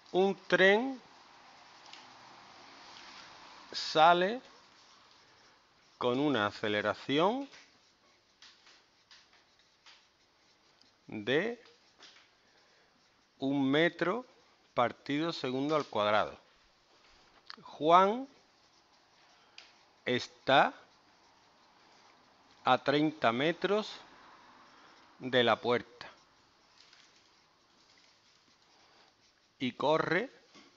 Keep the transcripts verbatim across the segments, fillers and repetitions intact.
un tren sale con una aceleración de un metro partido segundo al cuadrado. Juan está a treinta metros de la puerta y corre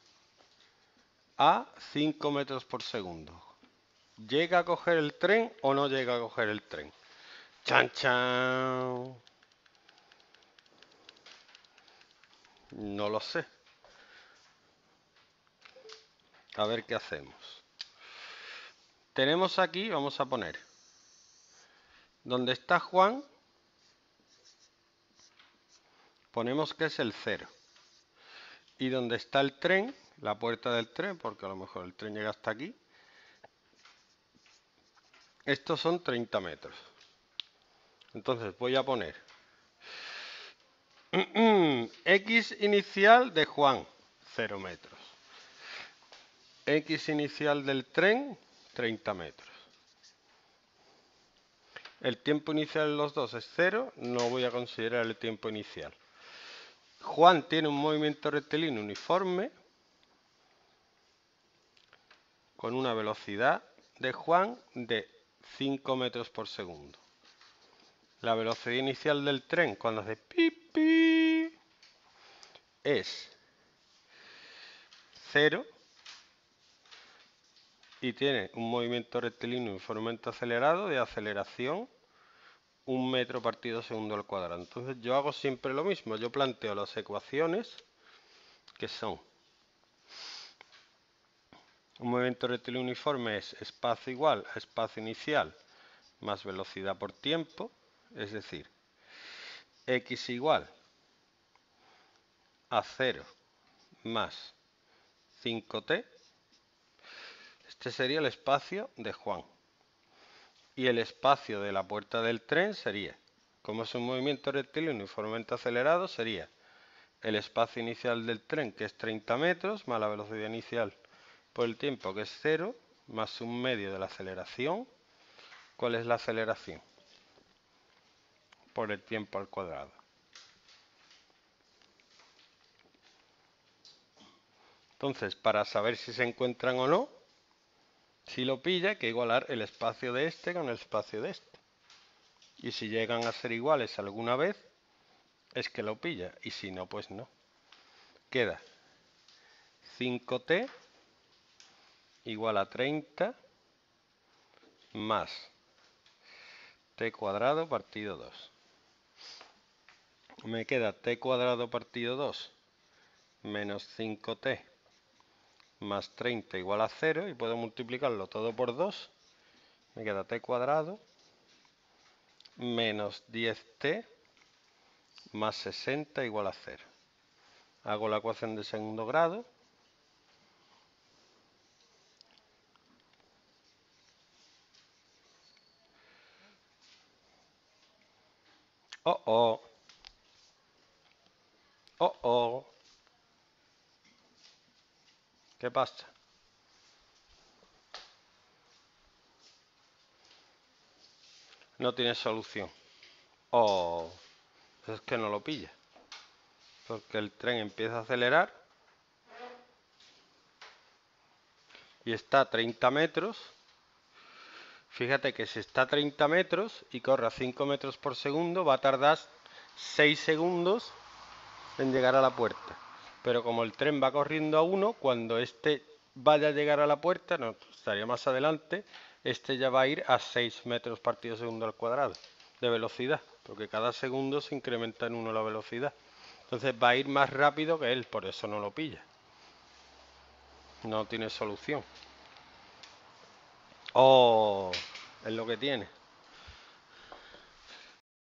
a cinco metros por segundo. ¿Llega a coger el tren o no llega a coger el tren? ¡Chan, chan! No lo sé. A ver qué hacemos. Tenemos aquí, vamos a poner, donde está Juan, ponemos que es el cero. Y donde está el tren, la puerta del tren, porque a lo mejor el tren llega hasta aquí, estos son treinta metros. Entonces voy a poner X inicial de Juan, cero metros. X inicial del tren, treinta metros. El tiempo inicial de los dos es cero, no voy a considerar el tiempo inicial. Juan tiene un movimiento rectilíneo uniforme con una velocidad de Juan de cinco metros por segundo. La velocidad inicial del tren cuando hace pip, pip, es cero y tiene un movimiento rectilíneo uniformemente acelerado de aceleración un metro partido segundo al cuadrado. Entonces yo hago siempre lo mismo, yo planteo las ecuaciones que son un movimiento rectilíneo uniforme es espacio igual a espacio inicial más velocidad por tiempo, es decir, x igual a cero más cinco t. Este sería el espacio de Juan. Y el espacio de la puerta del tren sería, como es un movimiento rectilíneo uniformemente acelerado, sería el espacio inicial del tren, que es treinta metros, más la velocidad inicial por el tiempo, que es cero, más un medio de la aceleración. ¿Cuál es la aceleración? Por el tiempo al cuadrado. Entonces, para saber si se encuentran o no, si lo pilla, hay que igualar el espacio de este con el espacio de este. Y si llegan a ser iguales alguna vez, es que lo pilla. Y si no, pues no. Queda cinco t igual a treinta más t cuadrado partido dos. Me queda t cuadrado partido dos menos cinco t más treinta igual a cero y puedo multiplicarlo todo por dos. Me queda t cuadrado menos diez t más sesenta igual a cero. Hago la ecuación de segundo grado. Oh, oh. Oh, oh. ¿Qué pasa? No tiene solución. Oh, es que no lo pilla. Porque el tren empieza a acelerar y está a treinta metros. Fíjate que si está a treinta metros y corre a cinco metros por segundo, va a tardar seis segundos en llegar a la puerta. Pero como el tren va corriendo a uno, cuando este vaya a llegar a la puerta, no, estaría más adelante, este ya va a ir a seis metros partido segundo al cuadrado de velocidad, porque cada segundo se incrementa en uno la velocidad. Entonces va a ir más rápido que él, por eso no lo pilla. No tiene solución. Oh, es lo que tiene.